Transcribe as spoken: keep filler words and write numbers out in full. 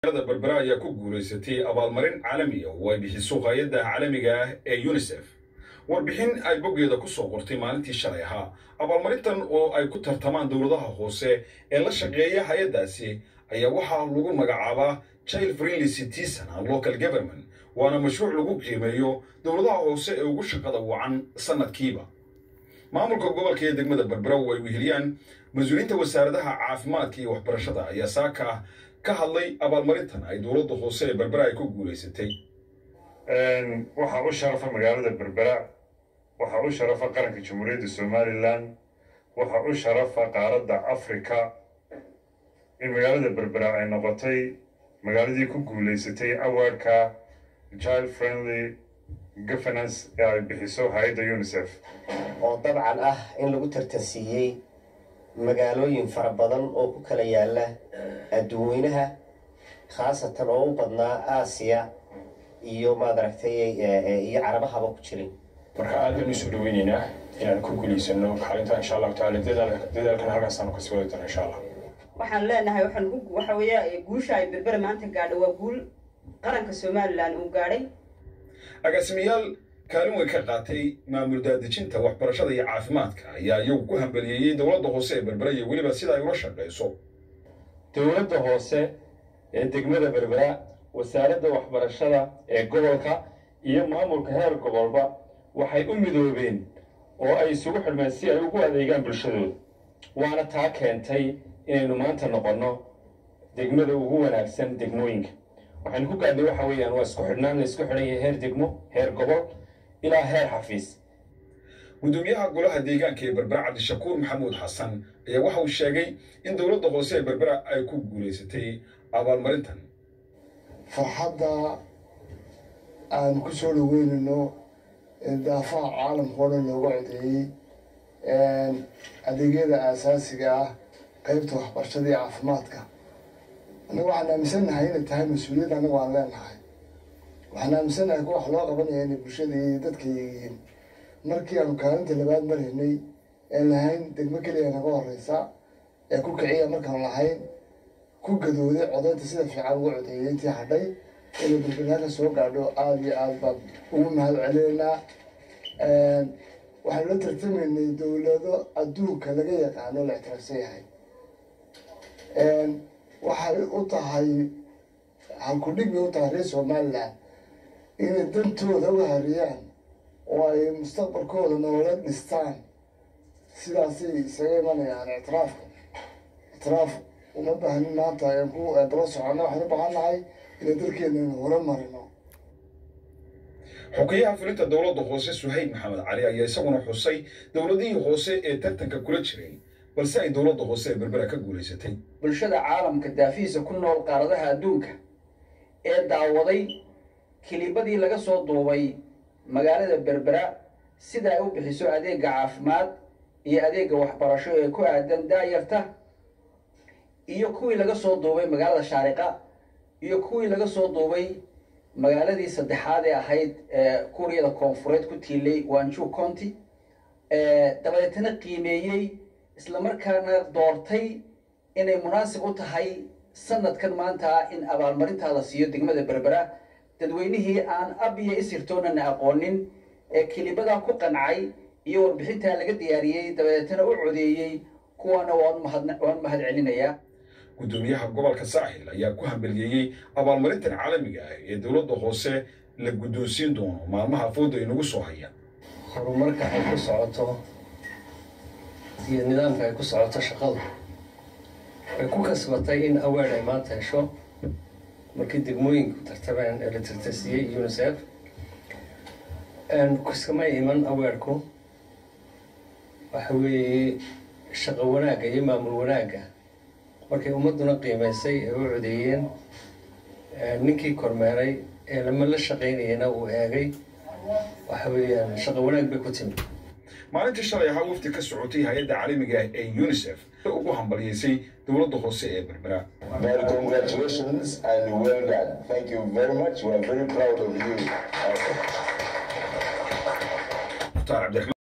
berbera ayaa ku guuleysatay abaalmarin caalami ah oo ay bixiso hay'adda caalamiga ah ee UNICEF. warbixin ay boggeeda ku soo qortay maalintii shalay ahaa abaalmarintan oo ay ku tartamaan dawladaha hoose ee la shaqeeya hay'addaasi ayaa waxaa lagu magacaabaa Child Friendly Citizen and Local Government waana mashruuc lagu qiimeeyo dawladaha hoose ee ugu shaqada wacan sanadkiiba. maamulka gobolka ee degmada berbera way weheliyaan mas'uuliyiinta wasaaradaha caafimaadka iyo waxbarashada ayaa saaka ka hadlay abaalmarintan ay dawladda hoose ee berbera ay ku guuleysatay. een waxa uu sharafa magaalada berbera waxa uu sharafa qaranka jamhuuriyadda Soomaaliland waxa uu sharafa qaaradda Afrika in magaalada berbera ay noqotay magaaladii ku guuleysatay awardka Child Friendly Governance ee ay bixiso hay'adda UNICEF oo dabcan ah in lagu tartansiiyay magaalooyin fara badan oo ku kala yaala adduunweynaha khaasatan oo u badnaa Aasiya iyo maadaragtay iyo Carabahaba ku jiray. marka aad baan isu dhaweynayna inaan ku guuleysano xalinta insha Allah taala dadaalkan halkaas aan ka sii wadi doono insha Allah. waxaan leenahay waxaan ugu waxa weeye guusha ay berbera maanta gaadhay waa guul qaranka Soomaaliland uu gaadhay. agaasimayaal kaalin way ka qaatay maamul daadejinta waxbarashada iyo caafimaadka ayaa iyagu ku hambalyeeyay dawladda hoose ee berbera iyo weliba sida ay ula shaqeyso. dawladda hoose ee degmada berbera wasaaradda waxbarashada ee gobolka iyo maamulka heer gobolba waxay u midoobeen oo ay isugu xirmeen si ay ugu adeegaan bulshadooda waana taa keentay inaynu maanta noqono degmada ugu wanaagsan degmooyinka. waxaan ku gaadhay waxa weeyaan waa isku xidhnaan la isku xidhan yahay heer degmo heer gobol ilaa heer xafiis. gudoomiyaha golaha deegaanka ee berbera Cabdishakuur Maxamuud Xasan ayaa waxa uu sheegay in dawladda hoose ee berbera ay ku guuleysatay abaalmarintan. farxadda aan ku soo dhaweynayno daafaha caalamka oo dhan looga codeeyey adeegyada aasaasiga ah qaybta waxbarashada iyo caafimaadka. anaga waxaan aaminsanahay inay tahay mas-uuliyad anaga waan leenahay. waxaan aaminsanahay kuwa wax loo qabanaya inay bulshada iyo dadka yihiin. markii aanu kaalinta labaad maraynay ee lahayn degmo keliya naga horeysa ee ku kiciya markaan lahayn ku gadooday codaynta sida fiican ugu codeeyay intii hadhay inay berbera soo gaadho aada iyo aad baan ugu mahad celinaynaa. waxaan la tartamaynay dawlado adduunka laga yaqaano la ictiraafsan yahay. waxay u tahay halkudhig bay u tahay reer Somaliland inay dantooda u hariyaan oo ay mustaqbalkooda nololeed dhistaan. sidaasay isaga imanayaan ictiraafka. ictiraaf uma baahnin maanta ayaan ku daba soconna waxaan u baahannahay inay dalkeena aynu horumarino. xogeyaha fulinta dawladda hoose Suhayb Maxamed Cali ayaa isaguna xusay dawladihii hoose ee tartanka kula jiray balse ay dawladda hoose ee berbera ka guuleysatay. bulshada caalamka daafiisa ku nool qaaradaha adduunka ee daawaday kilibadii laga soo duubay magaalada berbera sida ay u bixiso adeega caafimaad iyo adeega waxbarasho ee ku aadan daayarta iyo kuwii laga soo duubay magaalada Shaariqa iyo kuwii laga soo duubay magaaladii saddexaad ee ahayd Kuuriyada Koonfureed ku tiilay Wanju County ee dabadeetna qiimeeyay isla markaana doortay inay munaasib u tahay sanadkan maanta in abaalmarinta la siiyo degmada berbera dadweynihii aan ab iyo isirtoonana aqoonin ee kilibada ku qancay iyo warbixinta laga diyaariyay dabadeetna u codeeyay kuwana waan mahad celinaya. gudoomiyaha gobolka Saaxil ayaa ku hambalyeeyay abaalmarintan caalamiga ah ee dawladda hoose la guddoonsiin doono maalmaha fooda inagu soo haya. horumarka ay ku socoto iyo nidaamka ay ku socoto shaqadu way ku kasbatay in award ay maanta hesho markii degmooyinku tartameen ee la tartansiiyey UNICEF. kuskama iman awardku waxa weeye shaqo wanaagga iyo maamul wanaagga markay ummaduna qiimaysay ee u codeeyeen ninkii kormeeray ee lama la shaqaynayna uu eegay waxa weeyaan shaqo wanaag bay ku timi. maalintii shalay ahaa wafdi ka socotay hay'adda caalamiga ah ee UNICEF ugu hambalyeysay dawladda hoose ee berbera. Congratulations and well done. Thank you very much. We are very proud of you.